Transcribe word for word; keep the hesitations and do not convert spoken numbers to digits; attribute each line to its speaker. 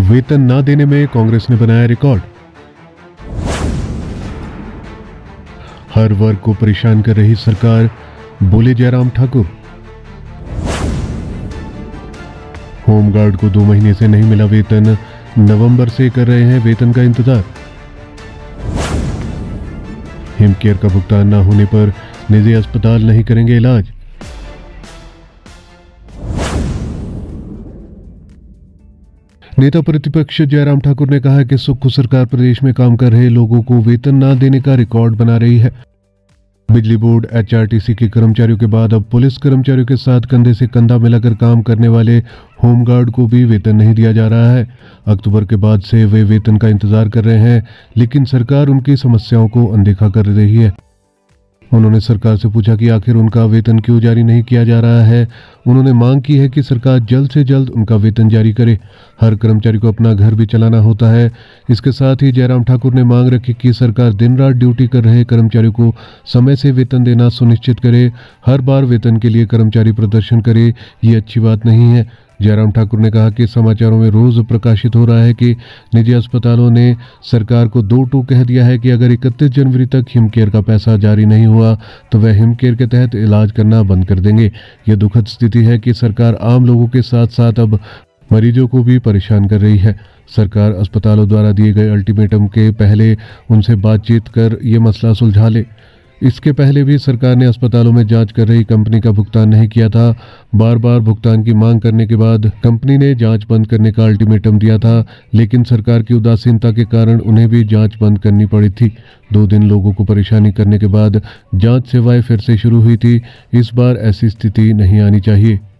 Speaker 1: वेतन न देने में कांग्रेस ने बनाया रिकॉर्ड। हर वर्ग को परेशान कर रही सरकार, बोले जयराम ठाकुर। होमगार्ड को दो महीने से नहीं मिला वेतन, नवंबर से कर रहे हैं वेतन का इंतजार। हिमकेयर का भुगतान न होने पर निजी अस्पताल नहीं करेंगे इलाज। नेता प्रतिपक्ष जयराम ठाकुर ने कहा कि सुक्खू सरकार प्रदेश में काम कर रहे लोगों को वेतन न देने का रिकॉर्ड बना रही है। बिजली बोर्ड, एचआरटीसी के कर्मचारियों के बाद अब पुलिस कर्मचारियों के साथ कंधे से कंधा मिलाकर काम करने वाले होमगार्ड को भी वेतन नहीं दिया जा रहा है। अक्टूबर के बाद से वे वेतन का इंतजार कर रहे हैं, लेकिन सरकार उनकी समस्याओं को अनदेखा कर रही है। उन्होंने सरकार से पूछा कि आखिर उनका वेतन क्यों जारी नहीं किया जा रहा है। उन्होंने मांग की है कि सरकार जल्द से जल्द उनका वेतन जारी करे। हर कर्मचारी को अपना घर भी चलाना होता है। इसके साथ ही जयराम ठाकुर ने मांग रखी कि सरकार दिन रात ड्यूटी कर रहे कर्मचारियों को समय से वेतन देना सुनिश्चित करे। हर बार वेतन के लिए कर्मचारी प्रदर्शन करे, ये अच्छी बात नहीं है। जयराम ठाकुर ने कहा कि समाचारों में रोज प्रकाशित हो रहा है कि निजी अस्पतालों ने सरकार को दो टू कह दिया है कि अगर इकतीस जनवरी तक हिमकेयर का पैसा जारी नहीं हुआ तो वह हिमकेयर के तहत इलाज करना बंद कर देंगे। यह दुखद स्थिति है कि सरकार आम लोगों के साथ साथ अब मरीजों को भी परेशान कर रही है। सरकार अस्पतालों द्वारा दिए गए अल्टीमेटम के पहले उनसे बातचीत कर ये मसला सुलझा ले। इसके पहले भी सरकार ने अस्पतालों में जांच कर रही कंपनी का भुगतान नहीं किया था। बार बार भुगतान की मांग करने के बाद कंपनी ने जांच बंद करने का अल्टीमेटम दिया था, लेकिन सरकार की उदासीनता के कारण उन्हें भी जांच बंद करनी पड़ी थी। दो दिन लोगों को परेशानी करने के बाद जांच सेवाएं फिर से शुरू हुई थी। इस बार ऐसी स्थिति नहीं आनी चाहिए।